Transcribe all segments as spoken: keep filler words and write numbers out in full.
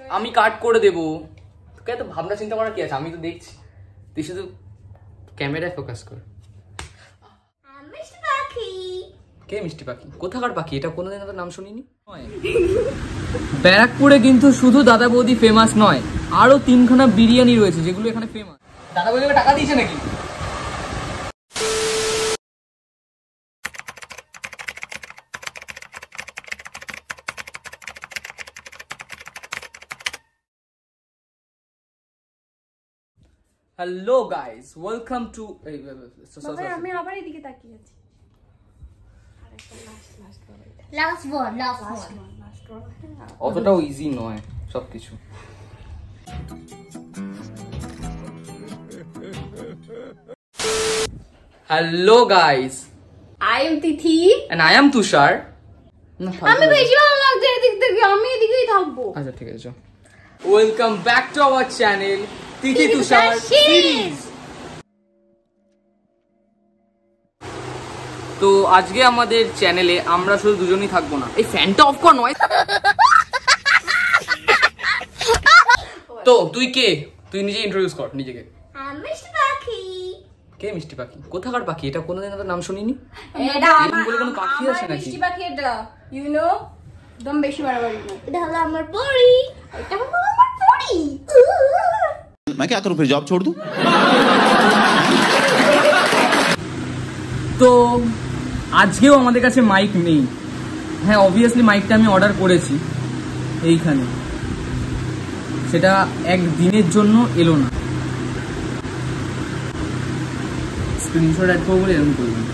আমি কাট করে দেবো। তোকে এত ভাবনা চিন্তা করার কি আছে, আমি তো দেখছি, তুই শুধু ক্যামেরায় ফোকাস কর। কে মিষ্টি পাখি? কোথাকার পাখি? এটা কোনোদিন তো নাম শুনিনি। ব্যারাকপুরে কিন্তু শুধু দাদা বৌদি ফেমাস নয়, আরো তিনখানা বিরিয়ানি রয়েছে যেগুলো এখানে ফেমাস। দাদা বৌদিকে টাকা দিয়েছে নাকি? Hello guys, welcome to. আমি আবার এদিকে তাকিয়ে আছি। লাস্ট ওয়ান লাস্ট ওয়ান অতটাও ইজি নয় সবকিছু। Hello guys, I am Tithi and I am Tushar. আমি বেশি ভালো লাগছে এদিক থেকে, আমি এদিকেই থাকবো। আচ্ছা ঠিক আছে, welcome back to our channel Tithi Tushar series. তো আজকে আমাদের চ্যানেলে আমরা শুধু দুজনই থাকবো না। এই ফ্যানটা অফ কর নয়। তো তুই কে? তুই নিজে ইন্ট্রোডিউস কর নিজেকে। মিষ্টি পাখি। কে মিষ্টি পাখি? কোথাকার পাখি? এটা কোনোদিন তো নাম শুনিনি। এটা এরকম বলে কোনো পাখি আছে নাকি? মিষ্টি পাখি এটা, ইউ নো, একদম বেশি বাড়াবাড়ি না। এটা হলো আমার পরি, এটা হলো আমার পরি। मैं क्या करूं फिर, जॉब छोड़ दूं? তো আজকেও আমাদের কাছে মাইক নেই। হ্যাঁ, অবভিয়াসলি মাইকটা আমি অর্ডার করেছি এইখানে, সেটা এক দিনের জন্য এলো না। স্ক্রিনশট অ্যাড করবো বলে এরকম করবেন।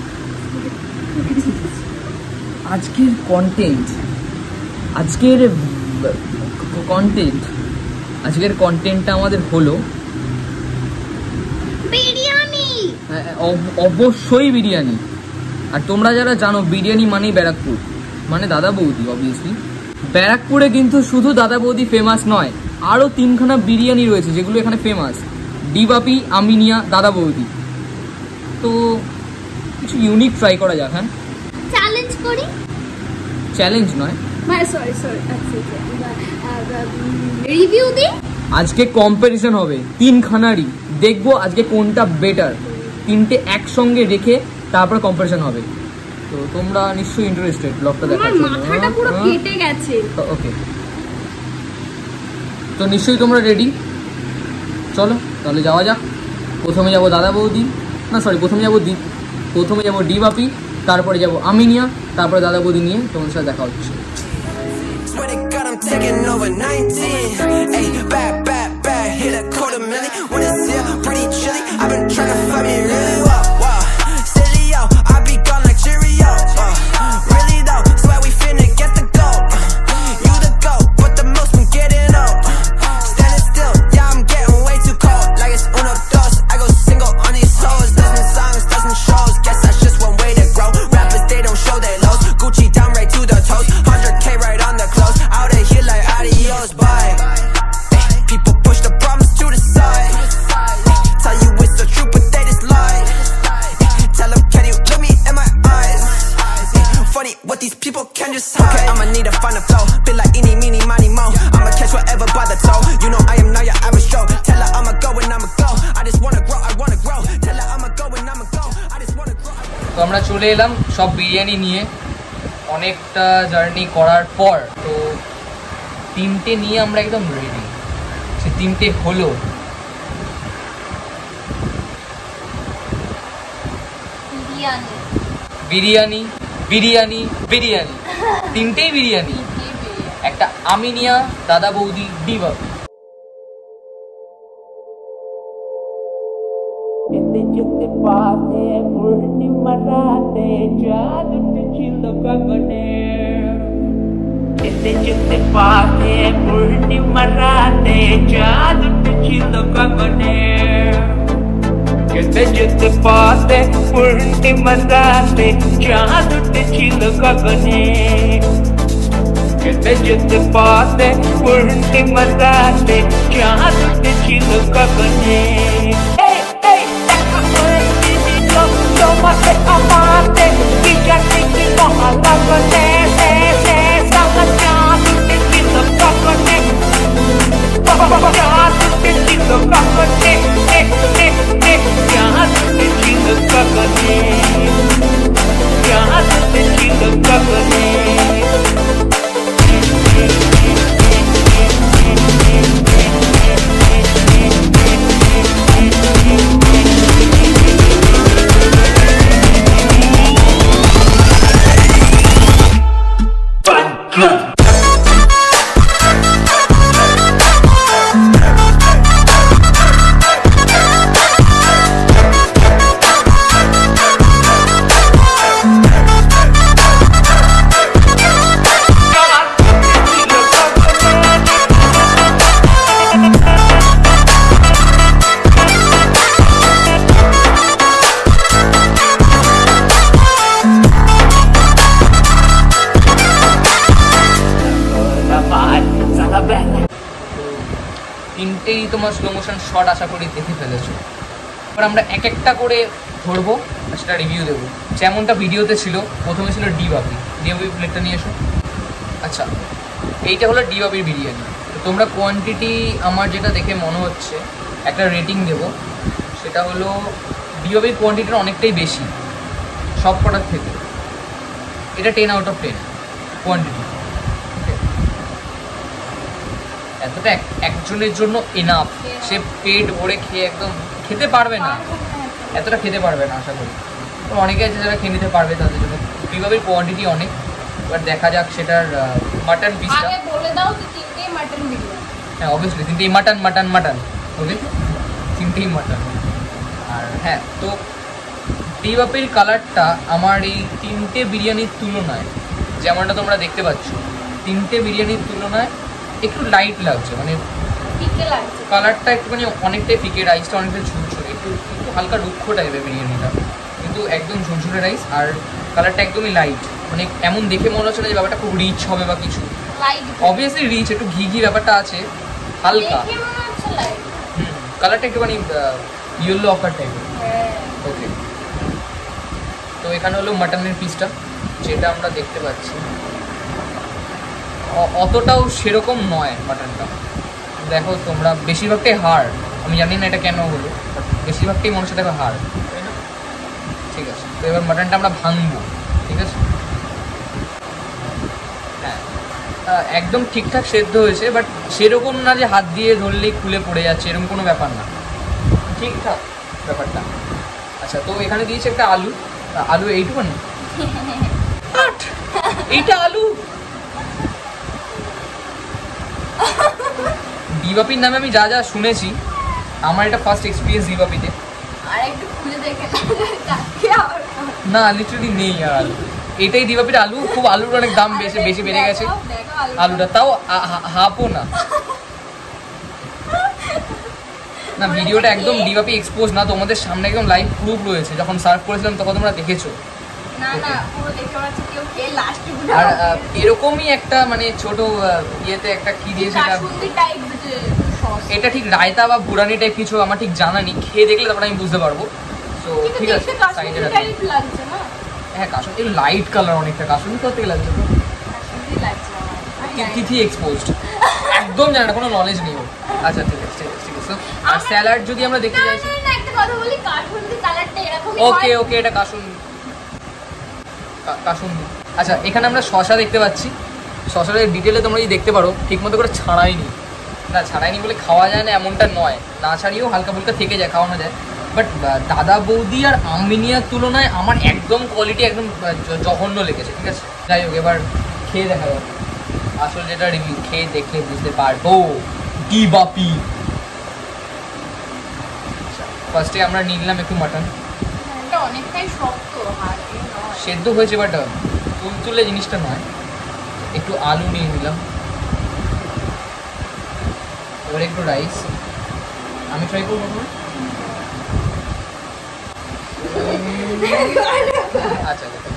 আজকের কন্টেন্ট আজকের কন্টেন্ট আজকের কন্টেন্টটা আমাদের হলো বিরিয়ানি। অবশ্যই বিরিয়ানি। আর তোমরা যারা জানো, বিরিয়ানি মানেই ব্যারাকপুর, মানে দাদা বৌদি। অবভিয়াসলি ব্যারাকপুরে কিন্তু শুধু দাদা বৌদি ফেমাস নয়, আরও তিনখানা বিরিয়ানি রয়েছে যেগুলো এখানে ফেমাস। ডিবাপি, আমিনিয়া, দাদা বৌদি। তো কিছু ইউনিক ট্রাই করা যাক। হ্যাঁ, চ্যালেঞ্জ করি। চ্যালেঞ্জ নয়, সরি সরি রিভিউ দি। আজকে কম্পারিজন হবে তিনখানারই, দেখবো আজকে কোনটা বেটার। তিনটে একসঙ্গে রেখে তারপর কম্পারিজন হবে। তো তোমরা নিশ্চয়ই ইন্টারেস্টেড ব্লগটা দেখার জন্য। মাথাটা পুরো কেটে গেছে। ওকে, তো নিশ্চয়ই তোমরা রেডি। চলো তাহলে যাওয়া যাক। প্রথমে যাব দাদা বৌদি, না সরি প্রথমে যাবো দি প্রথমে যাবো ডিবাপি, তারপরে যাবো আমিনিয়া, তারপরে দাদা বৌদি নিয়ে তোমাদের সাথে দেখা হচ্ছে। I'm taking over nineteen. Ay, back, back, back, hit a quarter million. When it's here, pretty chilly. I've been trying to find me really well, wow. Silly, yo, I be gone like Cheerio. Uh, really though, swear we finna get the gold. Uh, you the goat, but the most been getting old. Uh, standing still, yeah, I'm getting way too cold. Like it's uno dos, I go single on these hoes. Dozen songs, dozen shows. Guess that's just one way to grow. Rappers, they don't show their lows. Gucci down right to the toes. one hundred K right on the clothes. Out of here like adios, bye. Ay, people push the problems to the side. Ay, tell you it's the truth, but they just lie. Ay, tell them, can you look me in my eyes? Ay, funny what these people can just hide. Okay, I'ma need to find a flow. Feel like eeny, meeny, miny, mo. I'ma catch whatever by the toe. You know I am not your average Joe. Tell her I'ma go and I'ma go. I just wanna grow, I wanna grow. Tell her I'ma go and I'ma go. I just wanna grow. তো আমরা চলে এলাম সব বিরিয়ানি নিয়ে, অনেকটা journey করার পর। তো তিনটে নিয়ে আমরা একদম রেডি। সে তিনটে হলো বিরিয়ানি বিরিয়ানি বিরিয়ানি বিরিয়ানি তিনটেই বিরিয়ানি। একটা আমিনিয়া, দাদা বৌদি, ডিবাপি। Gente pare, purni marate, jadu chilo kagone. Gente pare, purni marate, jadu chilo kagone. Gente pare, purni marate, jadu chilo kagone. Hey hey, taka ore didi lo, lo mate amate, kija kiki moha kagone. তিনটেই তোমার slow motion shot আশা করি দেখে ফেলেছো। এবার আমরা এক একটা করে ধরবো আর সেটা রিভিউ দেবো। যেমনটা ভিডিওতে ছিল, প্রথমে ছিল ডি বাপি। ডি বাপি প্লেটটা নিয়ে এসো। আচ্ছা, এইটা হলো ডি বাপির বিরিয়ানি। তো তোমরা কোয়ান্টিটি আমার যেটা দেখে মনে হচ্ছে একটা রেটিং দেবো, সেটা হলো ডি বাপির কোয়ান্টিটিটা অনেকটাই বেশি সব কটার থেকে। এটা ten out of ten quantity. এতটা একজনের জন্য এনাফ, সে পেট ভরে খেয়ে একদম খেতে পারবে না, এতটা খেতে পারবে না আশা করি। তো অনেকে আছে যারা খেয়ে নিতে পারবে, তাদের জন্য বিভাবের কোয়ান্টিটি অনেক। এবার দেখা যাক সেটার মাটন পিসটা। আগে বলে দাও যে তিনটেই মাটন বিরিয়ানি। হ্যাঁ অবভিয়াসলি তিনটেই মাটন মাটন মাটন ওকে, তিনটেই মাটন। আর হ্যাঁ, তো ডিবাপির কালারটা আমার এই তিনটে বিরিয়ানির তুলনায়, যেমনটা তোমরা দেখতে পাচ্ছ, তিনটে বিরিয়ানির তুলনায় একটু লাইট লাগছে, মানে ফিকে লাগছে কালারটা একটুখানি অনেকটাই ফিকে, রাইসটা অনেকটা ঝুরঝুরে, একটু একটু হালকা রুক্ষ টাইপের বিরিয়ানিটা, কিন্তু একদম ঝুরঝুরে রাইস। আর কালারটা একদমই লাইট, মানে এমন দেখে মনে হচ্ছে না যে ব্যাপারটা খুব রিচ হবে বা কিছু। লাইট অবভিয়াসলি রিচ, একটু ঘি ঘি ব্যাপারটা আছে হালকা। দেখে মনে হচ্ছে লাইট। হুম, কালারটা একটুখানি ইয়েলো অফার টাইপের। হ্যাঁ ওকে, তো এখানে হলো মাটনের পিসটা, যেটা আমরা দেখতে পাচ্ছি অ- অতটাও সেরকম নয় মাটনটা। দেখো তোমরা, বেশিরভাগটাই হাড়। আমি জানি না এটা কেন হলো, বেশিরভাগটাই মনে হচ্ছে দেখো হাড়, তাই না? ঠিক আছে, তো এবার মাটনটা আমরা ভাঙবো, ঠিক আছে? হ্যাঁ, আহ, একদম ঠিকঠাক সেদ্ধ হয়েছে, বাট সেরকম না যে হাত দিয়ে ধরলেই খুলে পড়ে যাচ্ছে, এরকম কোনো ব্যাপার না, ঠিকঠাক ব্যাপারটা। আচ্ছা, তো এখানে দিয়েছে একটা আলু। আহ, আলু এইটুকুনি, আট, এইটা আলু। ডিবাপির নামে আমি যা যা শুনেছি, আমার এটা ফার্স্ট এক্সপিরিয়েন্স ডিবাপিতে। আর একটু খুলে দেখে কাকে আবার না লিটারালি নেই আর আলু, এটাই ডিবাপির আলু। খুব আলুর অনেক দাম বেশি বেশি বেড়ে গেছে আলুটা, তাও হাফও না। না ভিডিওটা একদম ডিবাপি এক্সপোজ না, তোমাদের সামনে একদম লাইভ প্রুফ রয়েছে। যখন সার্ভ করেছিলাম তখন তোমরা দেখেছো। না না পুরো দেখে পাচ্ছি কেউ কে লাস্ট আর আহ, এরকমই একটা মানে ছোট আহ, ইয়েতে একটা কি দিয়ে সেটা, কাসুন্দি টাইপ যে সস। এটা ঠিক রায়তা বা বুড়ানি টাইপ কিছু, আমার ঠিক জানা নেই, খেয়ে দেখলে তারপরে আমি বুঝতে পারবো। তো ঠিক আছে, সাইডে কাসুন্দি টাইপ লাগছে না? হ্যাঁ কাসুন, এই লাইট কালার অনেকটা, কাসুন কোথা থেকে লাগছে? কাসুন্দি লাগছে আমার। আমি জানি না। তিথি এক্সপোজড, একদম জানা না, কোনো নলেজ নেই ওর। আচ্ছা ঠিক আছে ঠিক আছে ঠিক আছে। আর স্যালাড যদি আমরা দেখতে না, চাইছি, না, না, একটা কথা বলি, কাসুন্দি কালারটা এরকমই ওকে হয়। ওকে, এটা কাসুন কাসুন। আচ্ছা, এখানে আমরা শশা দেখতে পাচ্ছি। শশার ডিটেলে তোমরা যদি দেখতে পারো, ঠিক মতো করে ছাড়াইনি। না ছাড়াইনি বলে খাওয়া যায় না এমনটা নয়, না ছাড়িয়েও হালকা ফুলকা থেকে যায়, খাওয়ানো যায়। বাট দাদা বৌদি আর আমিনিয়ার তুলনায় আমার একদম কোয়ালিটি একদম জ- জঘন্য লেগেছে, ঠিক আছে? যাই হোক, এবার খেয়ে দেখা যাবে, আসল যেটা রিভিউ খেয়ে দেখলে বুঝতে পারবো। ডিবাপি ফার্স্টে আমরা নিলাম একটু মাটন, এটা অনেকটাই শক্ত, হাড়ে নয়। সেদ্ধ হয়েছে বাট তুলতুলে জিনিসটা নয়। একটু আলু নিয়ে নিলাম, এবার একটু রাইস আমি ট্রাই করবো প্রথমে। আচ্ছা আচ্ছা,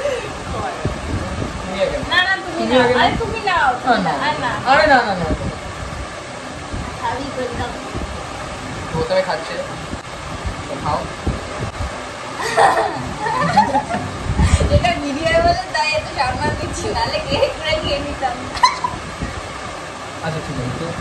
তুমি আগে নাও। না না তুমি তুমি নাও, আগে নাও। আরে তুমি নাও, না, তুমি না, নাও, আর না আরে না না না, খালি করে দাও। প্রথমে খাচ্ছে তো খাও। এটা ভিডিও বলে তাই এত সামনে দিচ্ছি, নাহলে কে করে খেয়ে নিতাম। আচ্ছা ঠিক আছে, তো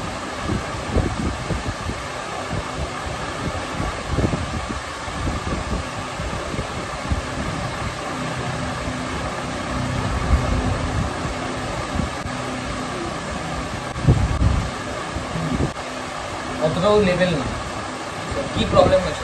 অতটাও লেভেল না। তো কি প্রবলেম হয়েছে?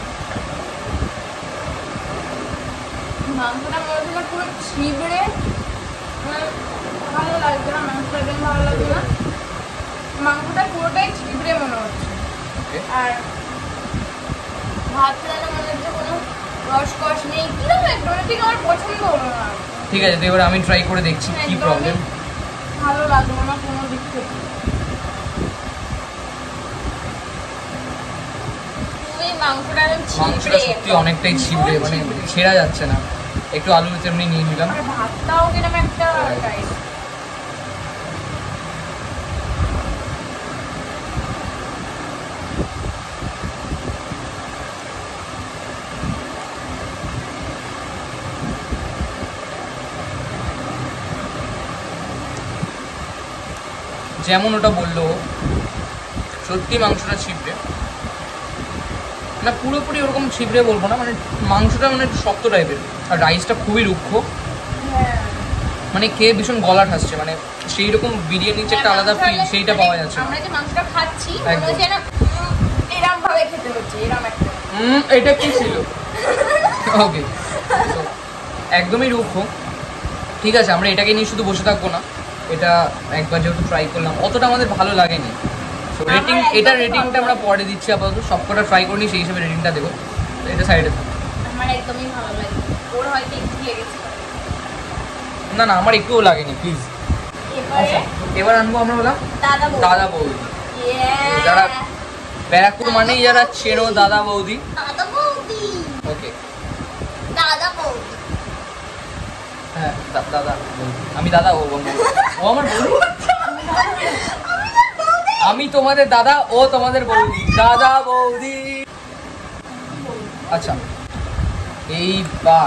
মাংসটা মনে হচ্ছে না পুরো ছিবড়ে, মানে ভালো লাগছে না, মাংসটা একদম ভালো লাগছে না। মাংসটা পুরোটাই ছিবড়ে মনে হচ্ছে। Okay. আর ভাতটা যেন মনে হচ্ছে কোনো রস কষ নেই, কিরকম একটা মানে ঠিক আমার পছন্দ হলো না। ঠিক আছে, তো এবার আমি ট্রাই করে দেখছি কি একদমই প্রবলেম। ভালো লাগলো না কোনো দিক থেকে। তুমি মাংসটা একদম মাংসটা ছিবড়ে সত্যি একদম। অনেকটাই ছিবড়ে, মানে ছেঁড়া যাচ্ছে না। একটু আলু তেমনি নিয়ে নিলাম। আর ভাতটাও কিরকম একটা টাইপ। যেমন ওটা বললো, সত্যি মাংসটা ছিপড়ে, না পুরোপুরি ওরকম ছিপড়ে বলবো না, মানে মাংসটা মানে একটু শক্ত টাইপের, আর রাইসটা খুবই রুক্ষ, মানে খেয়ে ভীষণ গলা ঠাসছে, মানে সেই রকম বিরিয়ানির যে একটা আলাদা ফিল সেইটা পাওয়া যাচ্ছে। আমরা যে মাংসটা খাচ্ছি মনে হচ্ছে না এরকম ভাবে খেতে হচ্ছে, এরকম একটা হুম এটা কি ছিল? ওকে, একদমই রুক্ষ। ঠিক আছে, আমরা এটাকে নিয়ে শুধু বসে থাকবো না, এটা একবার যেহেতু ট্রাই করলাম অতটা আমাদের ভালো লাগেনি, সো রেটিং এটা রেটিংটা আমরা পরে দিচ্ছি, আপাতত সবকটা ট্রাই করিনি সেই হিসেবে রেটিংটা দেবো। তো এটা সাইডে আমার একদমই ভালো লাগে, ওর হয়তো একটু লেগেছে। না না আমার একটুও লাগেনি প্লিজ। আচ্ছা এবার আনবো আমরা বলা দাদা বৌদি। দাদা বৌদি, যারা ব্যারাকপুর মানেই যারা চেনো দাদা বৌদি। দাদা বৌদি ওকে দাদা বৌদি হ্যাঁ দা- দাদা বৌদি। আমি দাদা, ও আমার- ও আমার বৌদি, আমি তোমাদের দাদা, ও তোমাদের বৌদি, দাদা বৌদি। আচ্ছা এইবার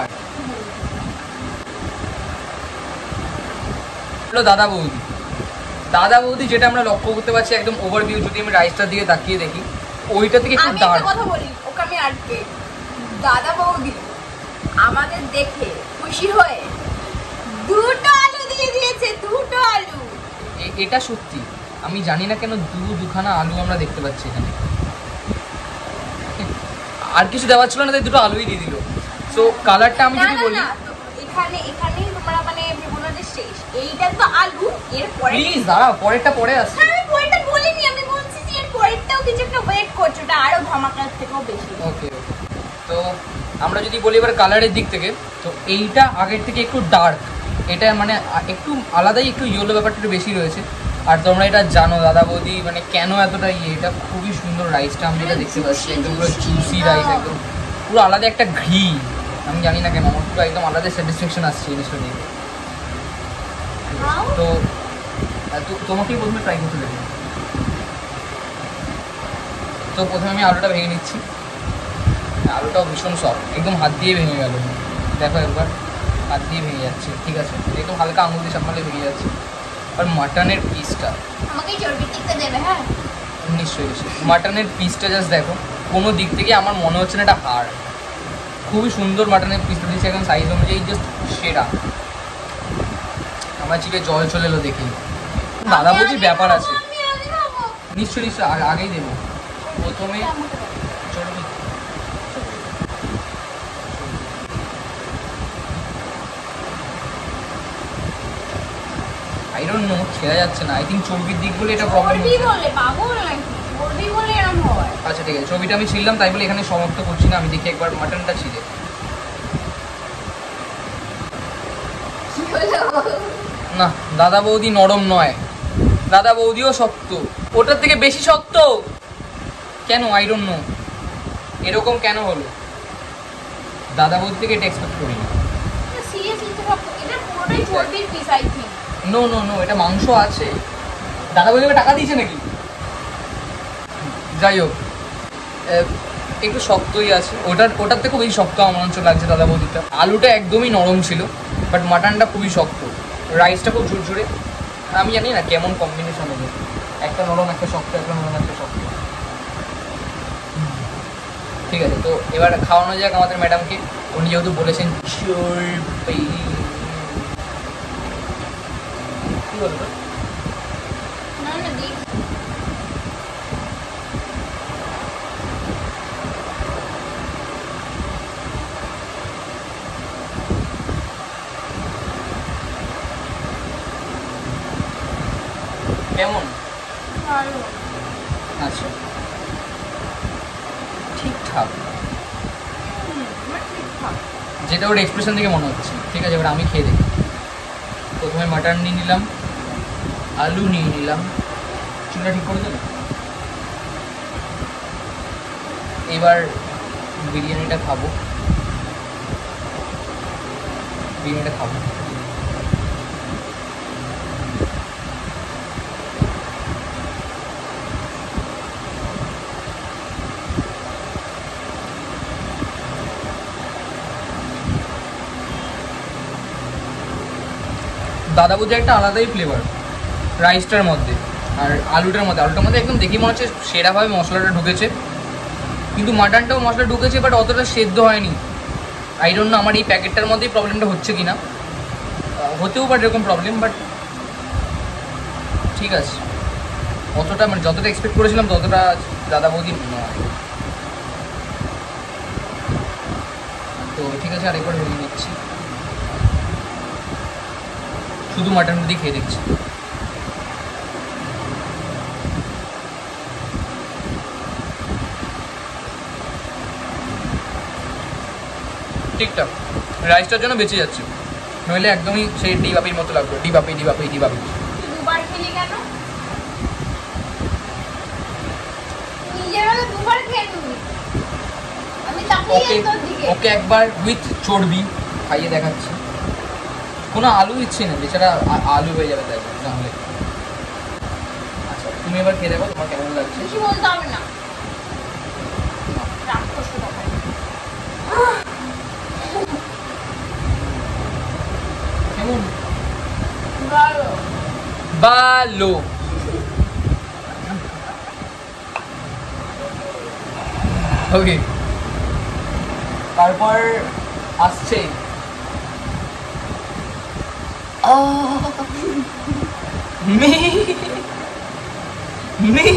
হলো দাদা বৌদি। দাদা বৌদি যেটা আমরা লক্ষ্য করতে পারছি, একদম ওভারভিউ যদি আমি রাইসটার দিকে তাকিয়ে দেখি, ওইটা থেকে একটু আমি ডার্ক। একটা কথা বলি, ওকে আমি আটকে, দাদা বৌদি আমাদের দেখে খুশি হয়ে দুটো আলু দিয়ে দিয়েছে, দুটো আলু। এটা সত্যি, আমি জানি না কেন দু দুখানা আলু আমরা দেখতে পাচ্ছি এখানে, আর কিছু দেওয়ার ছিল না, তাই দুটো আলুই দিয়ে দিল। সো কালারটা আমি না যদি না বলি, না, তো এখানে এখানেই তোমরা মানে ভেবো যে শেষ, এইটা তো আলু, এর পরে প্লিজ দাঁড়াও, পরেরটা পরে আসছে। আমি পরেরটা বলিনি, আমি বলছি যে এর পরেরটাও কিছু একটা ওয়েট করছো, ওটা আরো ধামাকার থেকেও বেশি। ওকে তো আমরা যদি বলি এবার কালারের দিক থেকে, তো এইটা আগের থেকে একটু ডার্ক, এটা মানে আ- একটু আলাদাই, একটু ইয়েলো ব্যাপারটা একটু বেশি রয়েছে। আর তোমরা এটা জানো দাদা বৌদি মানে কেন এতটা ইয়ে, এটা খুবই সুন্দর রাইসটা আমি যেটা দেখতে পাচ্ছি, একদম পুরো জুসি রাইস, একদম পুরো আলাদা একটা ঘি, আমি জানি না কেন আমার পুরো একদম আলাদা স্যাটিসফ্যাকশন আসছে জিনিসটা দিয়ে। তো আহ, তো তোমাকেই প্রথমে ট্রাই করতে দেবো। তো প্রথমে আমি আলুটা ভেঙে নিচ্ছি, আলুটাও ভীষণ সফট, একদম হাত দিয়ে ভেঙে গেল, দেখো একবার হাত দিয়ে ভেঙে যাচ্ছে, ঠিক আছে একদম হালকা আঙুল দিয়ে সামনে ভেঙে যাচ্ছে। আর মাটনের পিসটা আমাকে চর্বির দিকটা দেবে, হ্যাঁ নিশ্চয়ই নিশ্চয়ই, মাটনের পিসটা জাস্ট দেখো, কোনো দিক থেকে আমার মনে হচ্ছে না এটা হাড়, খুবই সুন্দর মাটনের পিসটা দিচ্ছে, একদম সাইজ অনুযায়ী জাস্ট সেরা। আমার চিপে জল চলে এলো দেখেই, দাদা বৌদির ব্যাপার আছে, আমি আগে খাবো। নিশ্চয়ই নিশ্চয়ই আগে- আগেই দেবো। প্রথমে চর্বি, আই ডোন্ট নো, খেয়া যাচ্ছে না, আই থিঙ্ক চর্বির দিক বলে এটা প্রবলেম চর্বি বলে পাগল নাকি, চর্বি বলে এরকম হয়। আচ্ছা ঠিক আছে, ছবিটা আমি ছিললাম, তাই বলে এখানে সমাপ্ত করছি না, আমি দেখি একবার মাটনটা ছিলে। কি হলো? না দাদা বৌদি নরম নয়, দাদা বৌদিও শক্ত, ওটার থেকে বেশি শক্ত কেন, আই ডোন্ট নো, এরকম কেন হলো, দাদা বৌদি থেকে এটা এক্সপেক্ট করিনি। সিরিয়াসলি তো সব এটা পুরোটাই চর্বির piece I think. No no no, এটা মাংস আছে, দাদা বৌদি টাকা দিয়েছে নাকি? যাই হোক, আহ, একটু শক্তই আছে, ওটার ওটার থেকে বেশি শক্ত আমার অঞ্চল লাগছে দাদা বৌদিটা। আলুটা একদমই নরম ছিল, বাট মাটনটা খুবই শক্ত, রাইসটা খুব ঝুরঝুরে, আমি জানি না কেমন কম্বিনেশন হবে, একটা নরম একটা শক্ত, একটা নরম একটা শক্ত। ঠিক আছে, তো এবার খাওয়ানো যাক আমাদের ম্যাডামকে, উনি যেহেতু বলেছেন চর্বি। কি বলবো, না না দেখ, কেমন? ভালো। আচ্ছা ঠিকঠাক, হুম, আমার ঠিকঠাক। যেটা ওর এক্সপ্রেশন থেকে মনে হচ্ছে। ঠিক আছে, এবার আমি খেয়ে দেখি। প্রথমে মাটন নিয়ে নিলাম, আলু নিয়ে নিলাম, চুলটা ঠিক করে দেবে। এবার বিরিয়ানিটা খাবো, বিরিয়ানিটা খাবো। দাদা বৌদি একটা আলাদাই ফ্লেভার রাইসটার মধ্যে, আর আলুটার মধ্যে আলুটার মধ্যে একদম দেখি মনে হচ্ছে সেরাভাবে মশলাটা ঢুকেছে, কিন্তু মাটনটাও মশলা ঢুকেছে বাট অতটা সেদ্ধ হয়নি। আই ডোন্ট নো আমার এই প্যাকেটটার মধ্যেই প্রবলেমটা হচ্ছে কিনা, হতেও পারে এরকম প্রবলেম, বাট ঠিক আছে। অতটা মানে যতটা এক্সপেক্ট করেছিলাম ততটা দাদা বৌদি নয়। তো ঠিক আছে, আরেকবার ভেঙে নিচ্ছি, শুধু মাটন দিয়ে খেয়ে দেখছি। ঠিকঠাক, রাইসটার জন্য বেঁচে যাচ্ছে, নইলে একদমই সেই ডি বাপির মতো লাগবে, D Bapi D Bapi D Bapi. দুবার খেলি কেন? নিজের বেলা দুবার খেয়ে তুমি, আমি তাকিয়ে ওকে তোর দিকে। ওকে একবার উইথ চর্বি খাইয়ে দেখাচ্ছি। কোনো আলু ইচ্ছে না, বেচারা আ- আলু হয়ে যাবে তাই জন্য, নাহলে। আচ্ছা তুমি এবার খেয়ে দেখো তোমার কেমন লাগছে। কিছু বলতে হবে না, রাক্ষস কোথাকার। কেমন? ভালো। ভালো। ওকে, তারপর আসছে মি মি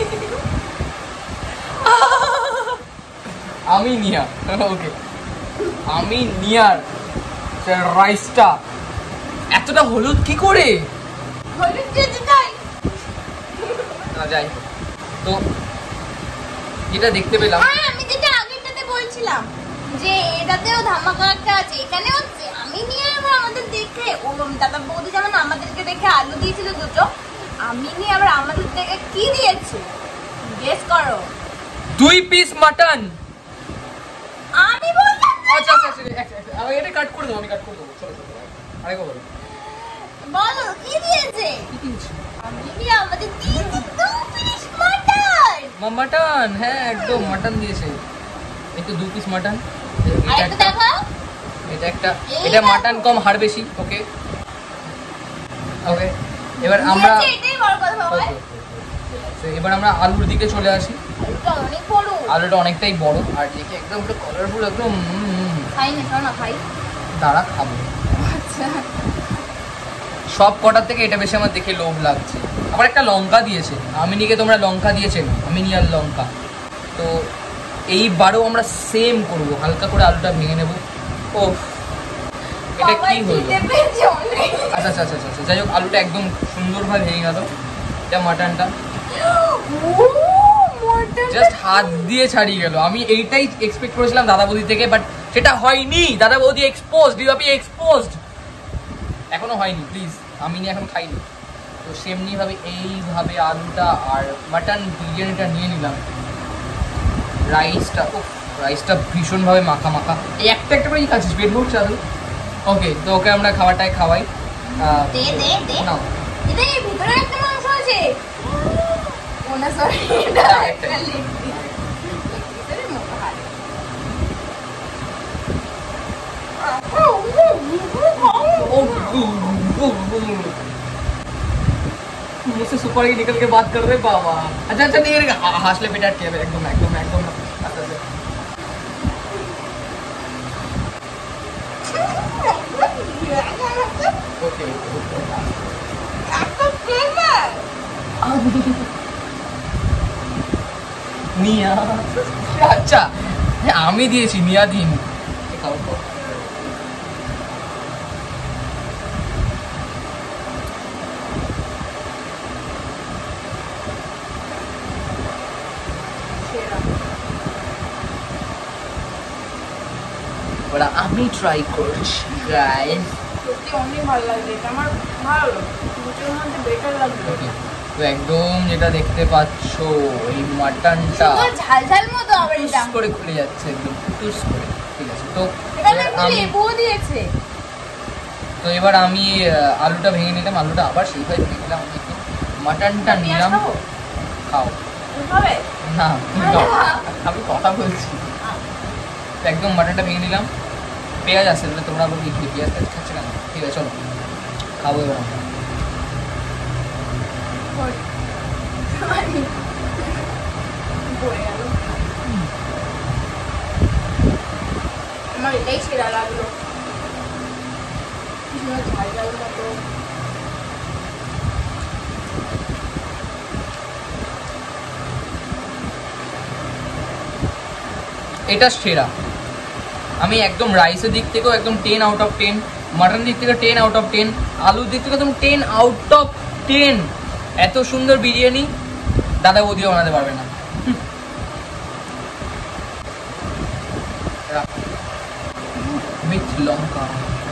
আমি নিয়া। ওকে, আমি নিয়ার রাইসটা এতটা হলুদ কি করে? হলুদ দিতে চাই। না যাই, তো যেটা দেখতে পেলাম, হ্যাঁ, আমি যেটা আগেরটাতে বলছিলাম যে এটাতেও ধামাকা একটা আছে, এখানে হচ্ছে আমি নিয়ে আবার আমাদের দেখে ও দাদা বৌদি যেমন আমাদেরকে দেখে আলু দিয়েছিল দুটো, আমি নিয়ে আবার আমাদের দেখে কি দিয়েছে গেস করো। দুই পিস মাটন। আমি বললাম না। আচ্ছা আচ্ছা আচ্ছা, আচ্ছা, আচ্ছা, আমি এটা কাট করে দেবো, আমি কাট করে দেবো, চলো চলো আরেকবার বলো। বলো কি দিয়েছে? কি কিনছি? আমি নিয়ে আমাদের দিয়েছে দু পিস মাটন। মাটন, হ্যাঁ একদম মাটন দিয়েছে। এই তো দু পিস মাটন। আর একটু দেখো, এটা একটা, এটা মাটন কম হাড় বেশি। ওকে ওকে, এবার আমরা দিয়েছে, এটাই বড় কথা বাবা। Okay, তো এবার আমরা আলুর দিকে চলে আসি। এটা অনেক বড়। আলুটা অনেকটাই বড় আর দেখে একদম পুরো কালারফুল, একদম উম, উম, খাই না, শোনো না খাই। দাঁড়া খাবো। আচ্ছা, সব কটার থেকে এটা বেশি আমার দেখে লোভ লাগছে। আবার একটা লঙ্কা দিয়েছে, আমিনিকে তোমরা লঙ্কা দিয়েছেন, আমিনি আর লঙ্কা। তো এইবারও আমরা সেম করব, হালকা করে আলুটা ভেঙে নেব। ও এটা বাবা কি হলো? জিতে পেরেছে অনেক। আচ্ছা আচ্ছা আচ্ছা আচ্ছা, যাই হোক আলুটা একদম সুন্দরভাবে ভেঙে গেল। এটা মাটনটা ও মটন জাস্ট হাত দিয়ে ছাড়িয়ে গেল। আমি এইটাই এক্সপেক্ট করেছিলাম দাদা বৌদি থেকে, বাট সেটা হয়নি। দাদা বৌদি এক্সপোজড, ডিওপি এক্সপোজড, এখনো হয়নি। প্লিজ, আমি নিয়ে এখন খাইনি। তো সেমনি ভাবে এইভাবে আলুটা আর মাটন বিরিয়ানিটা নিয়ে নিলাম। রাইসটা, ও রাইসটা ভীষণভাবে মাখা মাখা। এই একটা একটা করেই খাচ্ছিস, পেট ভরছে আলু। ওকে, তো ওকে আমরা খাবারটাই খাওয়াই। আহ, দে দে দে। নাও। এটা এই ভিতরে একটা মাংস আছে। ও না সরি, এটা না, একটা একটা- লেগ পিস। ভিতরে মোটা হাড়। ओ मुंह से सुपारी निकल के बात कर रहे बाबा। अच्छा अच्छा, नहीं नहीं, हासले बेटा के एकदम एकदम एकदम अच्छा अच्छा। ओके নিয়া, আচ্ছা আমি দিয়েছি, নিয়া দিন। আমি ট্রাই করছি গাইস। সত্যি অনেক ভালো লাগছে, এটা আমার ভালো মুখের মধ্যে বেটার লাগছে। তো একদম যেটা দেখতে পাচ্ছ, এই মাটনটা পুরো ঝাল ঝাল মতো আবার এটা। টুস করে খুলে যাচ্ছে, একদম টুস করে। ঠিক আছে, তো এখানে এবার একটু আমি লেবুও দিয়েছে। তো এবার আমি আহ, আলুটা ভেঙে নিলাম, আলুটা আবার সেইভাবে ভেঙে নিলাম। আমি একটু মাটনটা নিলাম। পেঁয়াজ খাবো? খাও হবে? না, দাও। আমি কথা বলছি। তো একদম মাটনটা ভেঙে নিলাম। পেঁয়াজ আছে, তাহলে তোমরা আবার কি পেঁয়াজ টেয়াজ খাচ্ছে কেন? ঠিক আছে চলো খাবো এবার আমরা। সেরা লাগলো। ঝাল ঝাল মতো। এটা সেরা। আমি একদম রাইসের দিক থেকেও একদম টেন আউট অফ টেন, মাটনের দিক থেকে টেন আউট অফ টেন, আলুর দিক থেকে একদম টেন আউট অফ টেন। এত সুন্দর বিরিয়ানি দাদা বৌদিও বানাতে পারবে না। উইথ লঙ্কা।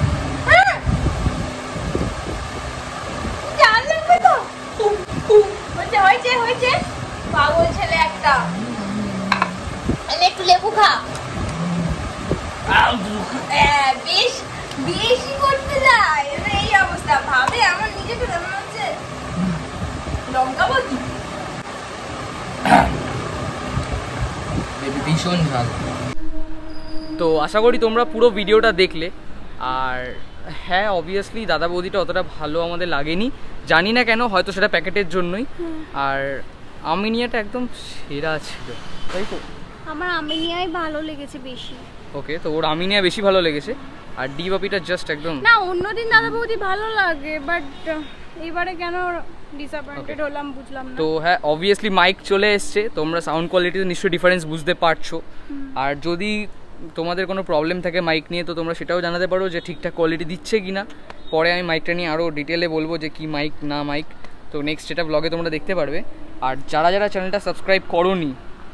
ঝাল লাগবে তো? হয়েছে হয়েছে হয়েছে পাগল ছেলে একটা। আমি একটু লেবু খা। হ্যাঁ, বেশ বেশি করতে যায় এই অবস্থা। ভাবে আমার নিজেকে মনে হচ্ছে লঙ্কা বলছি। ভীষণ ঝাল। তো আশা করি তোমরা পুরো ভিডিওটা দেখলে। আর হ্যাঁ, অবভিয়াসলি দাদা বৌদিটা অতটা ভালো আমাদের লাগেনি, জানি না কেন, হয়তো সেটা প্যাকেটের জন্যই। আর আমিনিয়াটা একদম সেরা ছিল, তাই তো? আমার আমিনিয়াই ভালো লেগেছে বেশি। ওকে, তো ওর আমিনিয়া বেশি ভালো লেগেছে, আর ডি বাপিটা জাস্ট একদম না, অন্যদিন দাদা বৌদি ভালো লাগে, বাট এবারে কেন ডিসঅ্যাপয়েন্টেড হলাম বুঝলাম না। তো হ্যাঁ, অবভিয়াসলি মাইক চলে এসছে, তোমরা সাউন্ড কোয়ালিটিতে নিশ্চয়ই ডিফারেন্স বুঝতে পারছো। আর যদি তোমাদের কোনো প্রবলেম থাকে মাইক নিয়ে, তো তোমরা সেটাও জানাতে পারো যে ঠিকঠাক কোয়ালিটি দিচ্ছে কি না। পরে আমি মাইকটা নিয়ে আরও ডিটেলে বলবো যে কি মাইক না মাইক। তো নেক্সট এটা ব্লগে তোমরা দেখতে পারবে। আর যারা যারা চ্যানেলটা সাবস্ক্রাইব করোনি,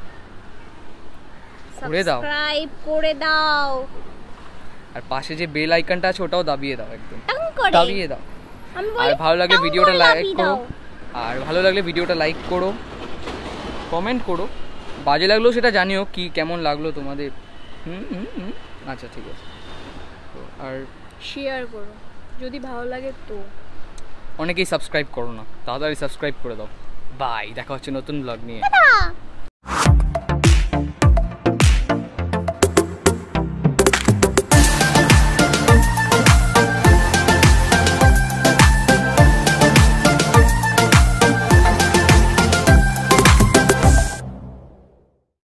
করে দাও, সাবস্ক্রাইব করে দাও, আর পাশে যে বেল আইকনটা আছে ওটাও দাবিয়ে দাও, একদম টাং করে দাবিয়ে দাও। আমি আর বলি ভালো লাগলে টাং ভিডিওটা করে লাইক দাবিয়ে করো, দাও। আর ভালো লাগলে ভিডিওটা লাইক করো, কমেন্ট করো, বাজে লাগলেও সেটা জানিও কি কেমন লাগলো তোমাদের। হুম হুম হুম আচ্ছা, ঠিক আছে। তো আর শেয়ার করো যদি ভালো লাগে। তো অনেকেই সাবস্ক্রাইব করো না, তাড়াতাড়ি সাবস্ক্রাইব করে দাও। বাই, দেখা হচ্ছে নতুন ব্লগ নিয়ে। টাটা।